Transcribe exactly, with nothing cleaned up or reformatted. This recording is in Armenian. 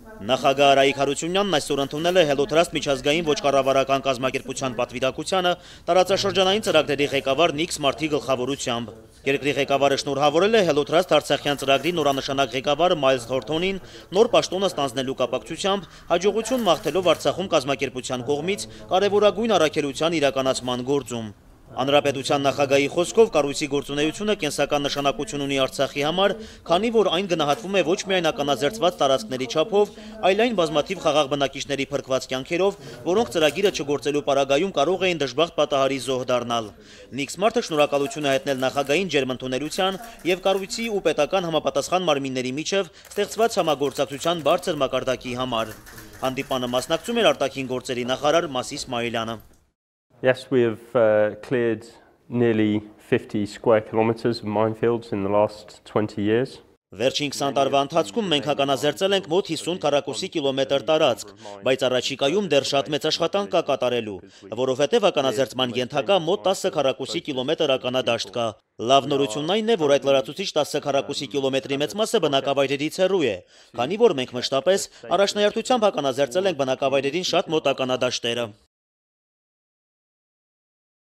Նախագահ Արայիկ Հարությունյանն այսօր ընդունել է Hellotrust միջազգային ոչ կառավարական կազմակերպության պատվիրակությանը տարածաշրջանային ծրագրերի ղեկավար Նիկ Սմարթի գլխավորությամբ։ Երկրի ղեկավարը շնորհավորել է Hellotrust Արցախյան ծրագրի նորանշանակ ղեկավար Մայլզ Թորթոնին նոր պաշտոնը ստանձնելու կապակցությամբ հաջողություն մաղթելով Արցախում կազմակերպության կողմից կարևորագույն առաքելության իրականացման գործում։ Հանրապետության նախագահի խոսքով կառույցի գործունեությունը կենսական նշանակություն ունի Արցախի համար, քանի որ այն գնահատվում է ոչ միայն ականաձերծված տարածքների չափով, այլ այն բազմաթիվ խաղաղ բնակիչների փրկված կյանքերով, որոնք ծրագիրը չգործելու պարագայում կարող էին դժբախտ պատահարի զոհ դառնալ։ Նիկ Սմարթը շնորհակալություն է հայտնել նախագահին ջերմընդունելության եւ կառույցի ու պետական համապատասխան մարմինների միջև ստեղծված համագործակցության բարձր մակարդակի համար։ Հանդիպանը մասնակցում էր արտաքին գործերի նախարար Մասիս Իսմայելյանը։ Yes, we have uh, cleared nearly fifty square kilometers of minefields in the last twenty years. Վերջին քսան տարվա ընթացքում մենք ականաձերծել ենք մոտ հիսուն քառակուսի կիլոմետր տարածք, բայց առաջիկայում դեռ շատ մեծ աշխատանք կա կատարելու, որովհետև ականաձերծման ենթակա մոտ տասը քառակուսի կիլոմետր ականադաշտ կա։ Լավ նորությունն այն է, որ այդ լրացուցիչ տասը քառակուսի կիլոմետրի մեծ մասը բնակավայրերից հեռու է, քանի որ մենք մշտապես առաջնահերթությամբ ականաձերծել ենք բնակավայրերին շատ մոտ ականադաշտերը։